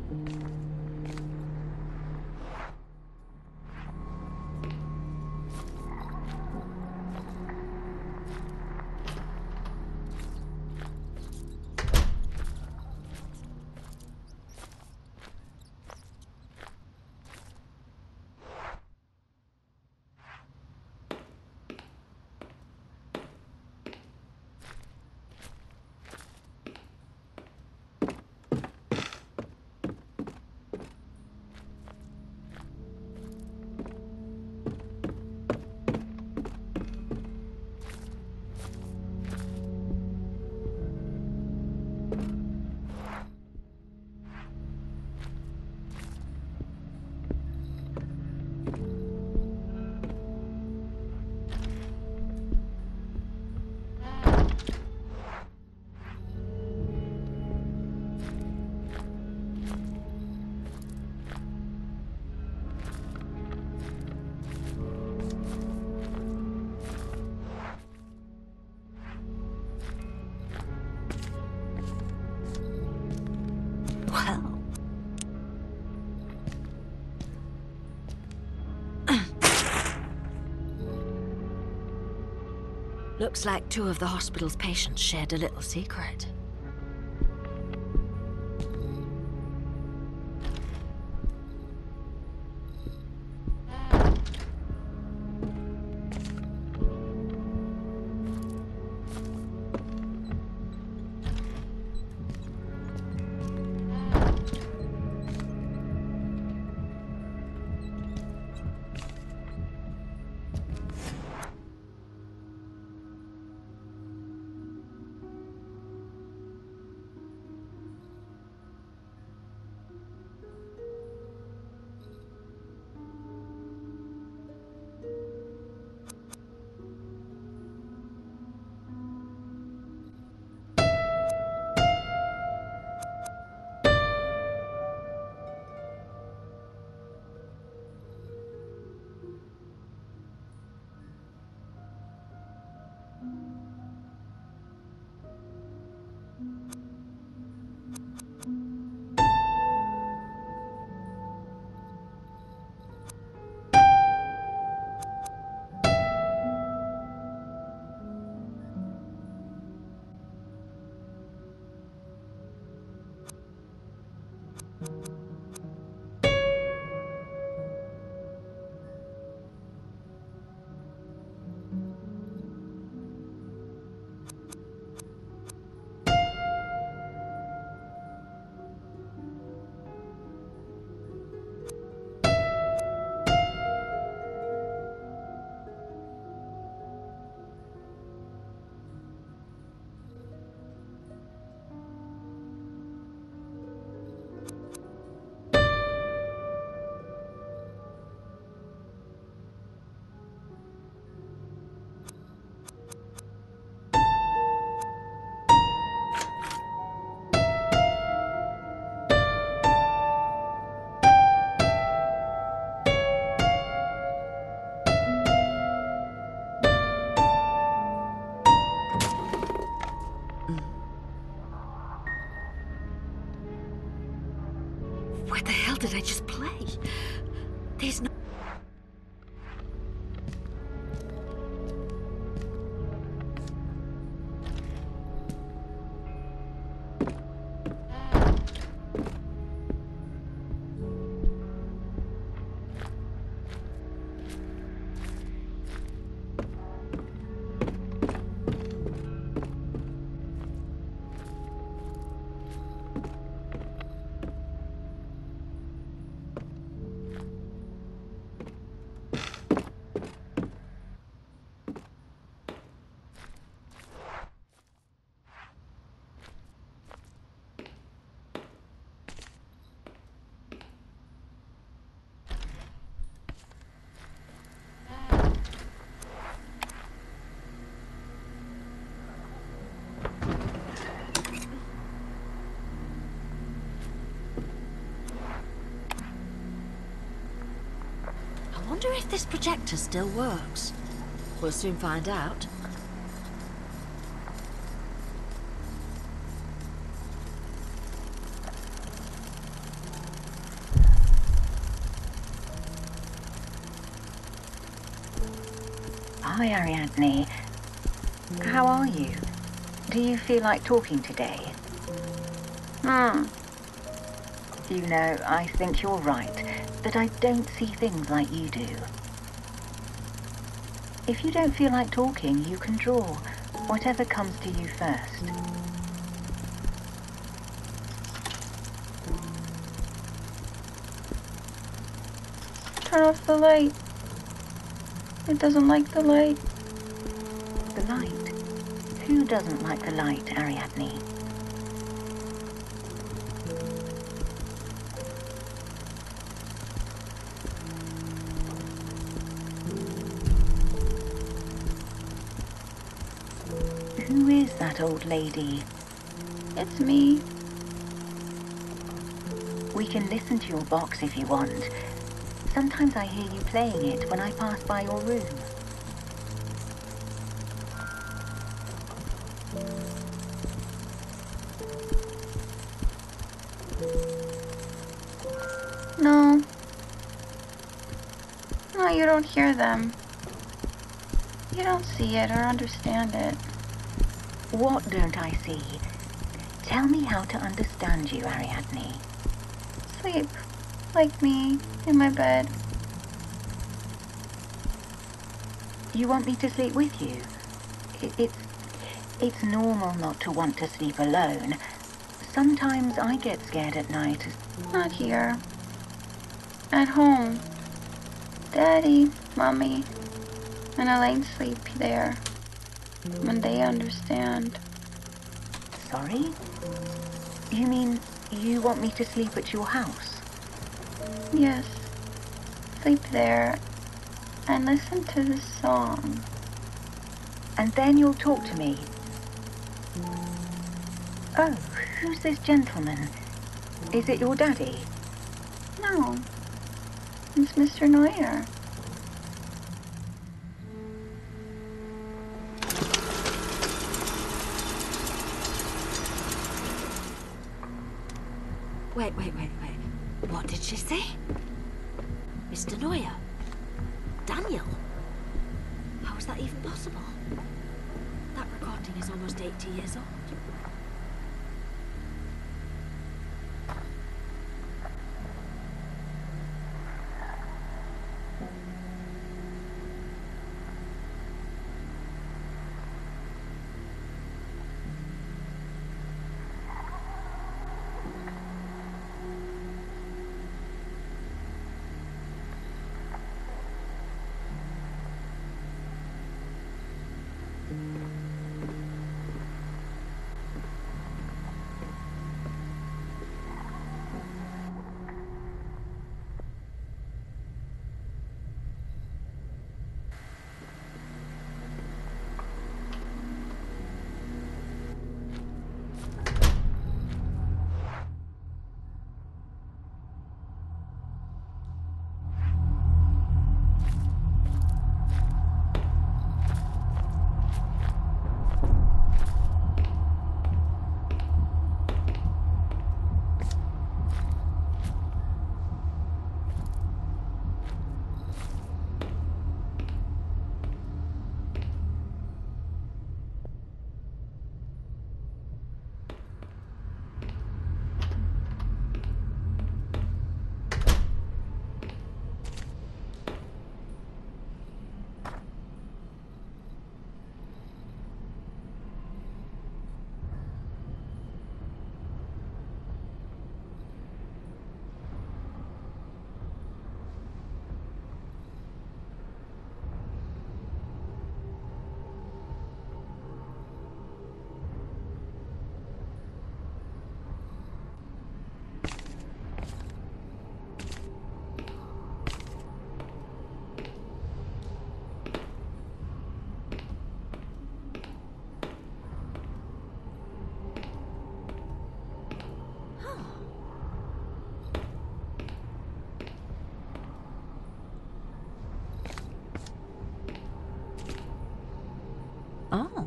Well. Looks like two of the hospital's patients shared a little secret. What the hell did I just play? There's no... I wonder if this projector still works. We'll soon find out. Hi, Ariadne. How are you? Do you feel like talking today? You know, I think you're right, that I don't see things like you do. If you don't feel like talking, you can draw, whatever comes to you first. Turn off the light. It doesn't like the light. The light? Who doesn't like the light, Ariadne? Who is that old lady? It's me. We can listen to your box if you want. Sometimes I hear you playing it when I pass by your room. No. No, you don't hear them. You don't see it or understand it. What don't I see? Tell me how to understand you, Ariadne. Sleep. Like me, in my bed. You want me to sleep with you? It's normal not to want to sleep alone. Sometimes I get scared at night. Not here. At home. Daddy, Mommy, and Elaine sleep there. When they understand. Sorry? You mean you want me to sleep at your house? Yes. Sleep there and listen to the song. And then you'll talk to me. Oh, who's this gentleman? Is it your daddy? No. It's Mr. Neuer. Wait. What did she say? Mr. Neuer? Daniel? How is that even possible? That recording is almost 80 years old. Oh.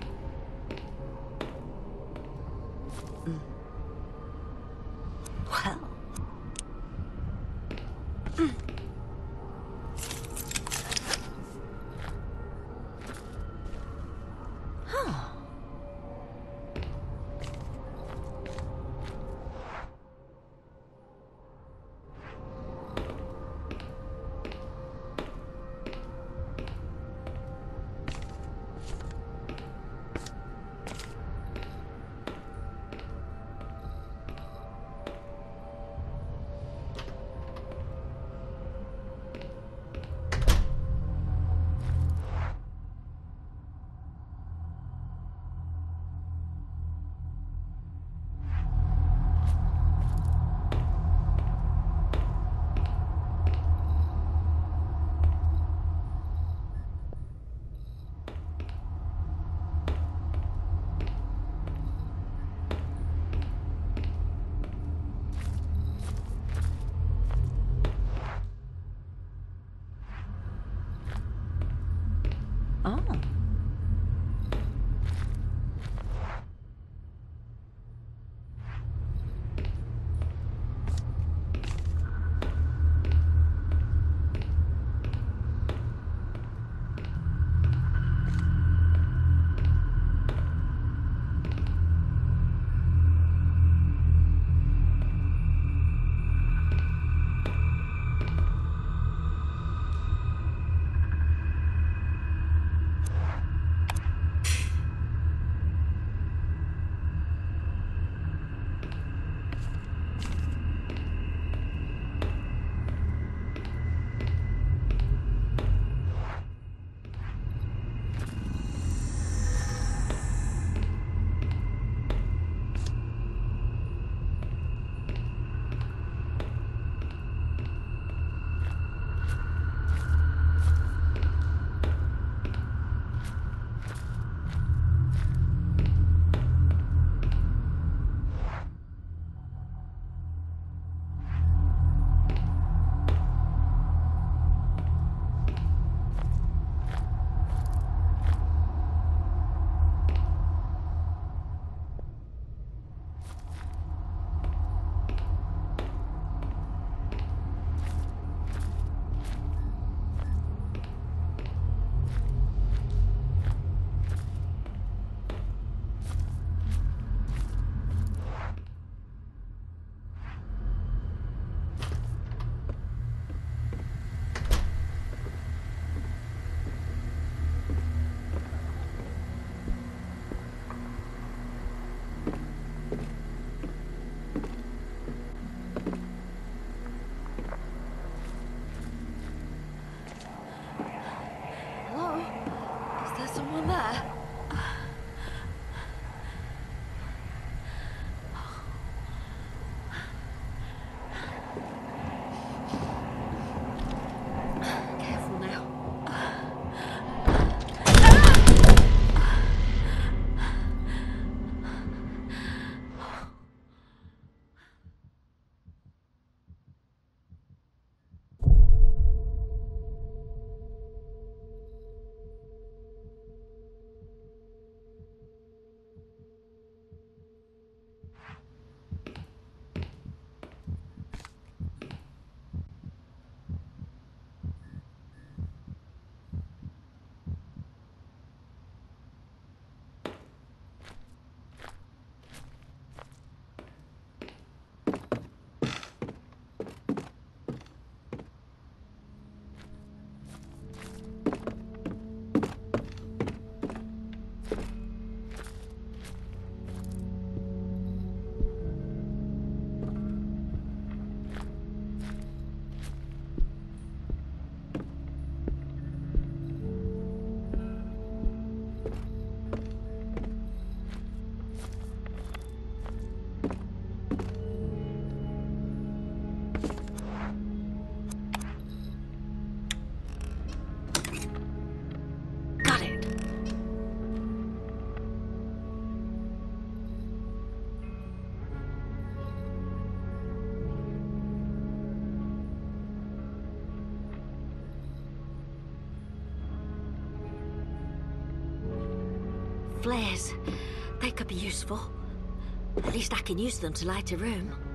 Well, Huh. Oh. Hello? Is there someone there? Careful now. Got it. Flares. They could be useful. At least I can use them to light a room.